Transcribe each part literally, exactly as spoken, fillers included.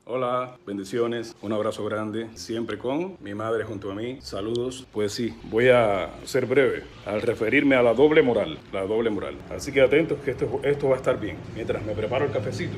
Hola, bendiciones, un abrazo grande, siempre con mi madre junto a mí. Saludos. Pues sí, voy a ser breve al referirme a la doble moral, la doble moral. Así que atentos que esto, esto va a estar bien. Mientras me preparo el cafecito,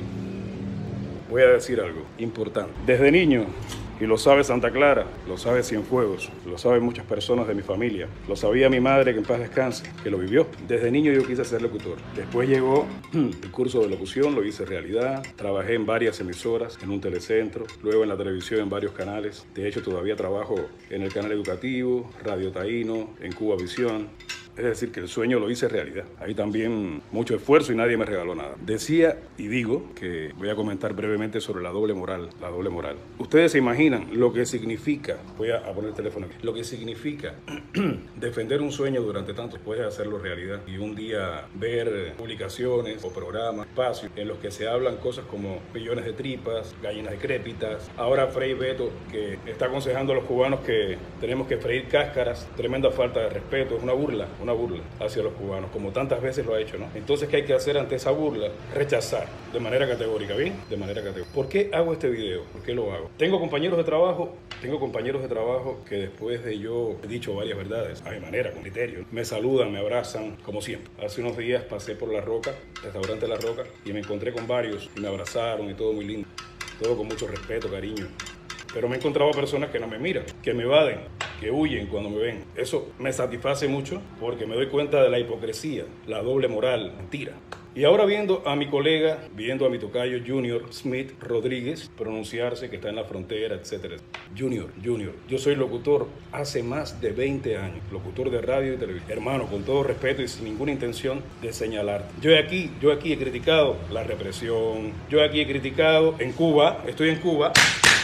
voy a decir algo importante. Desde niño, y lo sabe Santa Clara, lo sabe Cienfuegos, lo saben muchas personas de mi familia, lo sabía mi madre, que en paz descanse, que lo vivió. Desde niño yo quise ser locutor. Después llegó el curso de locución, lo hice realidad. Trabajé en varias emisoras, en un telecentro, luego en la televisión en varios canales. De hecho, todavía trabajo en el canal educativo, Radio Taíno, en Cuba Visión. Es decir, que el sueño lo hice realidad. Ahí también mucho esfuerzo y nadie me regaló nada. Decía y digo que voy a comentar brevemente sobre la doble moral. La doble moral. Ustedes se imaginan lo que significa, voy a poner el teléfono aquí, lo que significa defender un sueño durante tanto, después de hacerlo realidad. Y un día ver publicaciones o programas, espacios en los que se hablan cosas como millones de tripas, gallinas decrépitas. Ahora Frei Beto, que está aconsejando a los cubanos que tenemos que freír cáscaras, tremenda falta de respeto, es una burla. Una burla hacia los cubanos, como tantas veces lo ha hecho, ¿no? Entonces, ¿qué hay que hacer ante esa burla? Rechazar de manera categórica, ¿bien? De manera categórica. ¿Por qué hago este video? ¿Por qué lo hago? Tengo compañeros de trabajo, tengo compañeros de trabajo que después de yo he dicho varias verdades, a mi manera, con criterio, me saludan, me abrazan, como siempre. Hace unos días pasé por La Roca, restaurante La Roca, y me encontré con varios y me abrazaron y todo muy lindo. Todo con mucho respeto, cariño. Pero me he encontrado personas que no me miran, que me evaden, que huyen cuando me ven. Eso me satisface mucho porque me doy cuenta de la hipocresía, la doble moral, mentira. Y ahora viendo a mi colega, viendo a mi tocayo Junior Smith Rodríguez pronunciarse, que está en la frontera, etcétera. Junior, Junior, yo soy locutor hace más de veinte años, locutor de radio y televisión. Hermano, con todo respeto y sin ninguna intención de señalarte. Yo aquí, yo aquí he criticado la represión, yo aquí he criticado en Cuba, estoy en Cuba,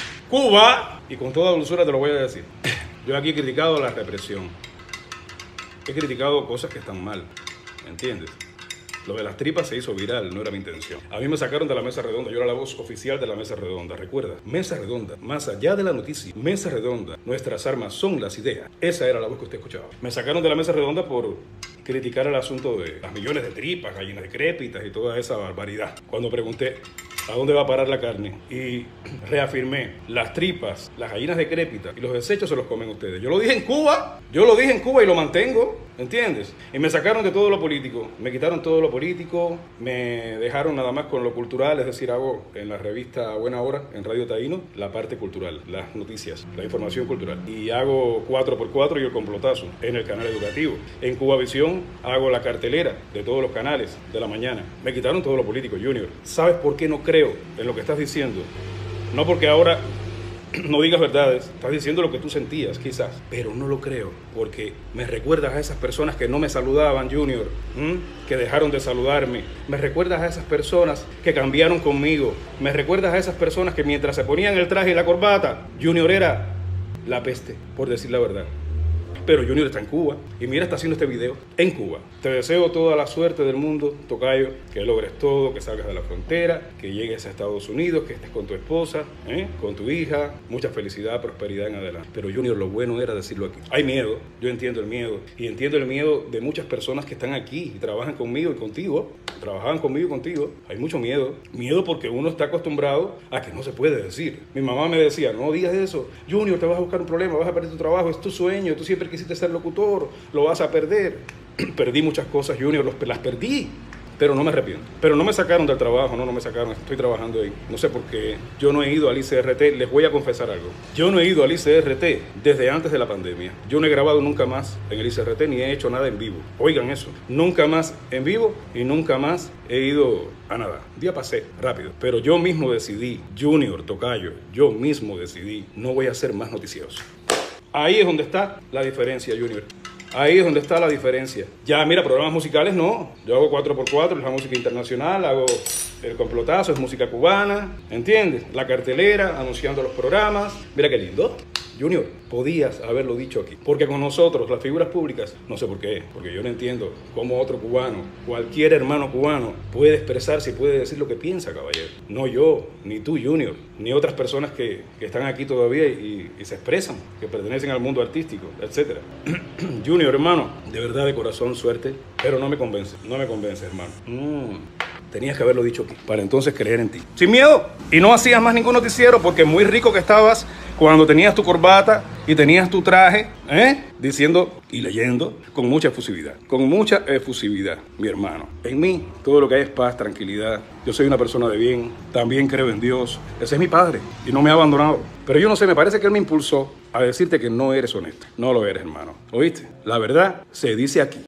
Cuba, y con toda dulzura te lo voy a decir. Yo aquí he criticado la represión. He criticado cosas que están mal, ¿me entiendes? Lo de las tripas se hizo viral, no era mi intención. A mí me sacaron de la mesa redonda, yo era la voz oficial de la mesa redonda, ¿recuerdas? Mesa redonda, más allá de la noticia, mesa redonda, nuestras armas son las ideas. Esa era la voz que usted escuchaba. Me sacaron de la mesa redonda por criticar el asunto de las millones de tripas, gallinas decrépitas y toda esa barbaridad. Cuando pregunté ¿a dónde va a parar la carne? Y reafirmé, las tripas, las gallinas decrépitas y los desechos se los comen ustedes. Yo lo dije en Cuba, yo lo dije en Cuba y lo mantengo, ¿entiendes? Y me sacaron de todo lo político, me quitaron todo lo político, me dejaron nada más con lo cultural, es decir, hago en la revista Buena Hora, en Radio Taíno, la parte cultural, las noticias, la información cultural. Y hago cuatro por cuatro y el complotazo en el canal educativo. En Cuba Visión hago la cartelera de todos los canales de la mañana. Me quitaron todo lo político, Junior. ¿Sabes por qué no creo en lo que estás diciendo? No porque ahora no digas verdades, estás diciendo lo que tú sentías quizás, pero no lo creo porque me recuerdas a esas personas que no me saludaban, Junior, ¿m? que dejaron de saludarme, me recuerdas a esas personas que cambiaron conmigo, me recuerdas a esas personas que mientras se ponían el traje y la corbata, Junior era la peste, por decir la verdad. Pero Junior está en Cuba y mira, está haciendo este video en Cuba. Te deseo toda la suerte del mundo, tocayo, que logres todo, que salgas de la frontera, que llegues a Estados Unidos, que estés con tu esposa, ¿eh? con tu hija, mucha felicidad, prosperidad en adelante. Pero Junior, lo bueno era decirlo aquí. Hay miedo, yo entiendo el miedo y entiendo el miedo de muchas personas que están aquí y trabajan conmigo y contigo, trabajaban conmigo y contigo. Hay mucho miedo, miedo porque uno está acostumbrado a que no se puede decir. Mi mamá me decía, no digas eso, Junior, te vas a buscar un problema, vas a perder tu trabajo, es tu sueño, tú siempre quisiste ser locutor, lo vas a perder. Perdí muchas cosas, Junior, los, las perdí, pero no me arrepiento. Pero no me sacaron del trabajo, no, no me sacaron, estoy trabajando ahí. No sé por qué. Yo no he ido al I C R T, les voy a confesar algo. Yo no he ido al I C R T desde antes de la pandemia. Yo no he grabado nunca más en el I C R T ni he hecho nada en vivo. Oigan eso, nunca más en vivo y nunca más he ido a nada. Un día pasé rápido, pero yo mismo decidí, Junior, tocayo, yo mismo decidí, no voy a hacer más noticioso. Ahí es donde está la diferencia, Junior. Ahí es donde está la diferencia. Ya, mira, programas musicales no. Yo hago cuatro por cuatro, es la música internacional, hago el complotazo, es música cubana, ¿entiendes? La cartelera, anunciando los programas. Mira qué lindo. Junior, podías haberlo dicho aquí. Porque con nosotros, las figuras públicas, no sé por qué, porque yo no entiendo cómo otro cubano, cualquier hermano cubano, puede expresarse y puede decir lo que piensa, caballero. No yo, ni tú, Junior, ni otras personas que, que están aquí todavía y, y se expresan, que pertenecen al mundo artístico, etcétera. Junior, hermano, de verdad, de corazón, suerte, pero no me convence, no me convence, hermano. Mm. Tenías que haberlo dicho aquí, para entonces creer en ti. Sin miedo. Y no hacías más ningún noticiero porque muy rico que estabas cuando tenías tu corbata y tenías tu traje, ¿eh? Diciendo y leyendo con mucha efusividad. Con mucha efusividad, mi hermano. En mí todo lo que hay es paz, tranquilidad. Yo soy una persona de bien. También creo en Dios. Ese es mi padre y no me ha abandonado. Pero yo no sé, me parece que él me impulsó a decirte que no eres honesto. No lo eres, hermano. ¿Oíste? La verdad se dice aquí.